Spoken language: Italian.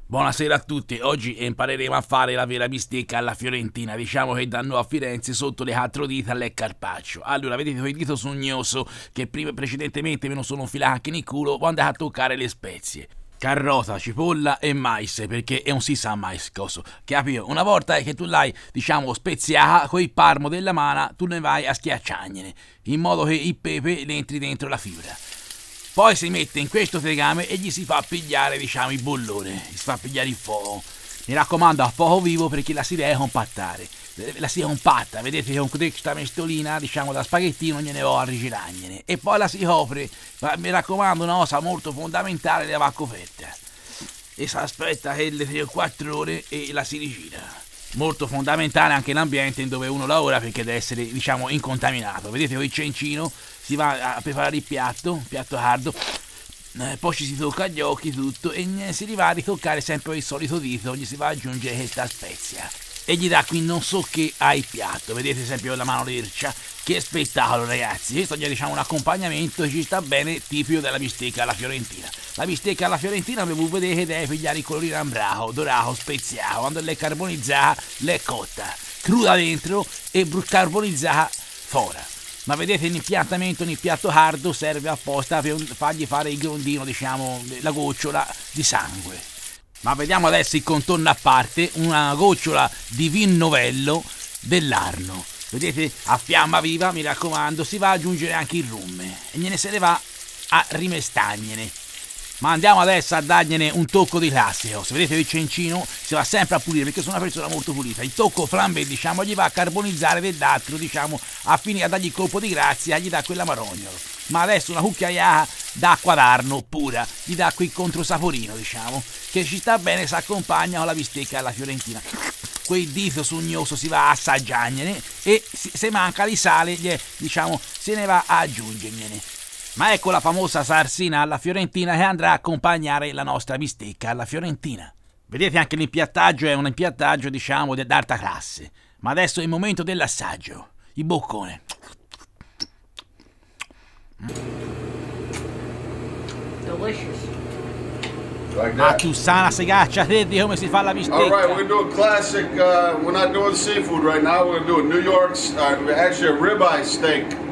Buonasera a tutti, oggi impareremo a fare la vera bistecca alla fiorentina. Diciamo che da noi a Firenze sotto le quattro dita l'è carpaccio. Allora, vedete quel dito sognoso che precedentemente me lo sono filato anche nel culo, quando a toccare le spezie. Carota, cipolla e mais, perché è un si sa mais coso. Capito? Una volta che tu l'hai, diciamo, speziata, con il palmo della mano, tu ne vai a schiacciagliene, in modo che il pepe ne entri dentro la fibra. Poi si mette in questo tegame e gli si fa pigliare, diciamo, il bollone, gli si fa pigliare il fuoco. Mi raccomando, a fuoco vivo perché la si deve compattare. La si compatta, vedete che con questa mestolina, diciamo, da spaghettino non gliene va a rigiragliene. E poi la si copre, ma mi raccomando, una cosa molto fondamentale, la va coperta. E si aspetta che le 3 o 4 ore e la si rigira. Molto fondamentale anche l'ambiente in dove uno lavora perché deve essere, diciamo, incontaminato. Vedete con il cencino si va a preparare il piatto caldo, poi ci si tocca gli occhi tutto e si arriva a ritoccare sempre il solito dito, gli si va ad aggiungere questa spezia e gli dà qui non so che al piatto. Vedete sempre la mano lercia, che spettacolo ragazzi. Questo è, diciamo, un accompagnamento che ci sta bene, tipico della bistecca alla fiorentina. La bistecca alla fiorentina, come voi vedete, deve pigliare il colorino ambraco, dorato, speziato. Quando l'è carbonizzata, l'è cotta, cruda dentro e carbonizzata fuori. Ma vedete l'impiantamento nel piatto caldo serve apposta per fargli fare il grondino, diciamo, la gocciola di sangue. Ma vediamo adesso il contorno a parte, una gocciola di vin novello dell'Arno. Vedete, a fiamma viva, mi raccomando, si va ad aggiungere anche il rum e gliene se ne va a rimestagliene. Ma andiamo adesso a dargliene un tocco di classico. Se vedete il cencino si va sempre a pulire perché sono una persona molto pulita. Il tocco flambé, diciamo, gli va a carbonizzare dell'altro, diciamo, a finire a dargli il colpo di grazia, gli dà quella marognolo. Ma adesso una cucchiaiata d'acqua d'Arno pura, gli dà quel controsaporino, diciamo, che ci sta bene, si accompagna con la bistecca alla fiorentina. Quel dito sugnoso si va a assaggiargliene e se manca di sale, diciamo, se ne va a aggiungergliene. Ma ecco la famosa salsina alla fiorentina che andrà a accompagnare la nostra bistecca alla fiorentina. Vedete anche l'impiattaggio è un impiattaggio, diciamo, d'alta classe. Ma adesso è il momento dell'assaggio. Il boccone. Delicious. Like Ma that. tu sana segaccia te di come si fa la bistecca. All right, we're doing classic. We're not doing seafood right now. We're gonna do a New York, actually a ribeye steak.